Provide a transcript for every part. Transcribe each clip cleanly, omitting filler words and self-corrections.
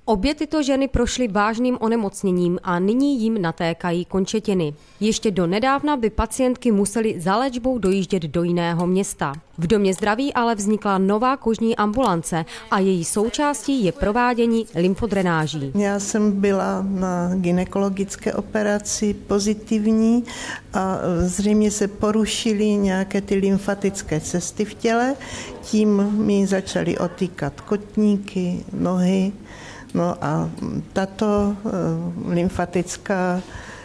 Obě tyto ženy prošly vážným onemocněním a nyní jim natékají končetiny. Ještě do nedávna by pacientky musely za léčbou dojíždět do jiného města. V Domě zdraví ale vznikla nová kožní ambulance a její součástí je provádění lymfodrenáží. Já jsem byla na gynekologické operaci pozitivní a zřejmě se porušily nějaké ty lymfatické cesty v těle. Tím mi začaly otýkat kotníky, nohy. No a tato lymfatická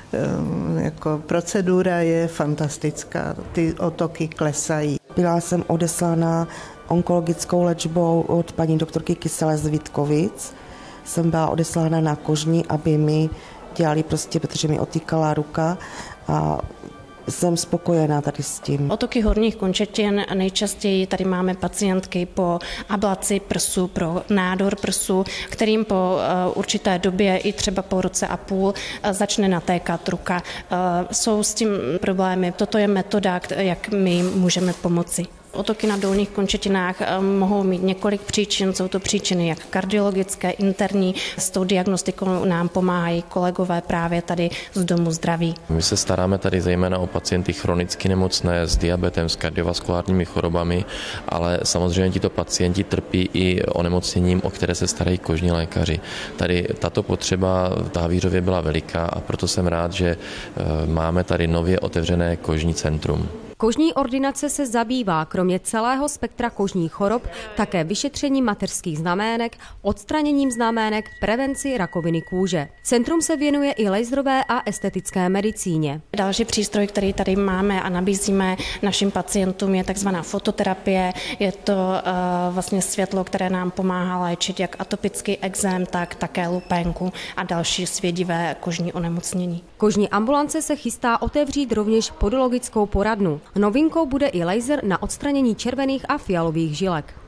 jako procedura je fantastická, ty otoky klesají. Byla jsem odeslána onkologickou léčbou od paní doktorky Kyselé z Vítkovic. Jsem byla odeslána na kožní, aby mi dělali protože mi otýkala ruka a jsem spokojená tady s tím. Otoky horních končetin nejčastěji tady máme pacientky po ablaci prsu, pro nádor prsu, kterým po určité době, i třeba po roce a půl, začne natékat ruka. Jsou s tím problémy. Toto je metoda, jak my jim můžeme pomoci. Otoky na dolních končetinách mohou mít několik příčin, jsou to příčiny jak kardiologické, interní. S tou diagnostikou nám pomáhají kolegové právě tady z Domu zdraví. My se staráme tady zejména o pacienty chronicky nemocné s diabetem, s kardiovaskulárními chorobami, ale samozřejmě tito pacienti trpí i onemocněním, o které se starají kožní lékaři. Tady tato potřeba v Havířově byla veliká a proto jsem rád, že máme tady nově otevřené kožní centrum. Kožní ordinace se zabývá kromě celého spektra kožních chorob také vyšetřením mateřských znamének, odstraněním znamének, prevenci rakoviny kůže. Centrum se věnuje i laserové a estetické medicíně. Další přístroj, který tady máme a nabízíme našim pacientům, je takzvaná fototerapie. Je to vlastně světlo, které nám pomáhá léčit jak atopický ekzém, tak také lupénku a další svědivé kožní onemocnění. Kožní ambulance se chystá otevřít rovněž podologickou poradnu. Novinkou bude i laser na odstranění červených a fialových žilek.